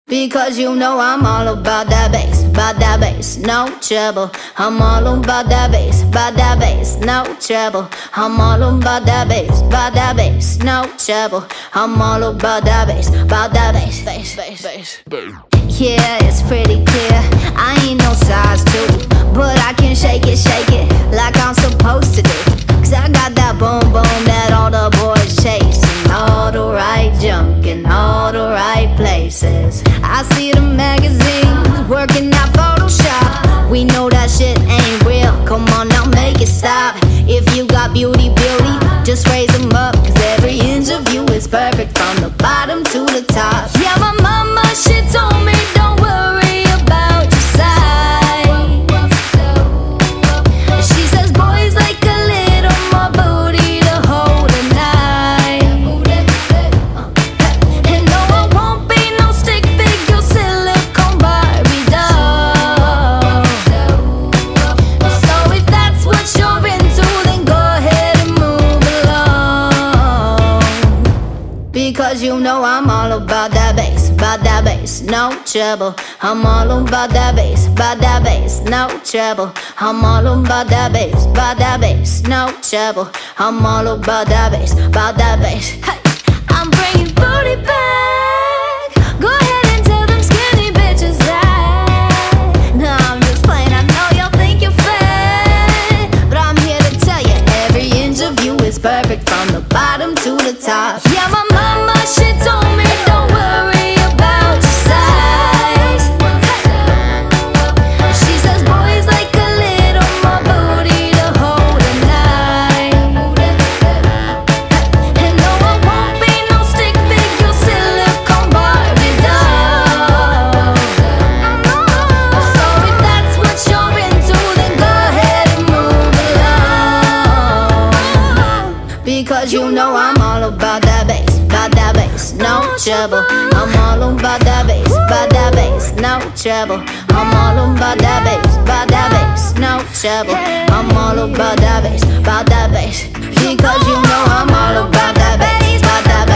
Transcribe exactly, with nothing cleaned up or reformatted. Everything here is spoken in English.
Because you know I'm all about that bass, about that bass, no trouble. I'm all about that bass, about that bass, no trouble. I'm all about that bass, about that bass, no trouble. I'm all about that bass, about that bass, bass, bass, bass. Yeah, it's pretty clear, I ain't no size two, but I can shake it, shake it like I'm supposed to do. Cause I got that boom boom that all the boys chase, and all the right junk in all the right places. I see the magazines working out Photoshop. We know that shit ain't real, come on now make it stop. If you got beauty, beauty, just raise them up. Cause every inch of you is perfect from the bottom to the top. Yeah, my mama, she told me don't worry about your size. She says boys like a little more booty to hold a knife. And no, I won't be no stick figure silicone Barbie doll. So if that's what you're into, then go ahead and move along. Because you know I'm all about that bass, about that bass, no trouble. I'm all about that bass, about that bass, no trouble. I'm all about that bass, about that bass, no trouble. I'm all about that bass, about that bass. Hey, I'm bringing booty back. Go ahead and tell them skinny bitches that. No, I'm just playing, I know y'all think you're fat, but I'm here to tell you every inch of you is perfect from the bottom to the top. Yeah, my mama, she told me don't worry about your size. She says boys like a little more booty to hold a knife. And no, I won't be no stick figure silicone Barbie doll. So if that's what you're into, then go ahead and move along. Because you know I'm all about that bass, about that bass, no trouble. I'm all about that bass, about that bass, no trouble. I'm all about that bass, about that bass, no trouble. I'm all about that bass, about that bass. Because you know I'm all about that bass, about that